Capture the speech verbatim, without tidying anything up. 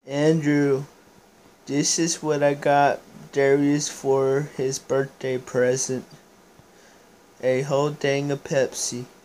Andrew, this is what I got Darius for his birthday present. A whole dang of Pepsi.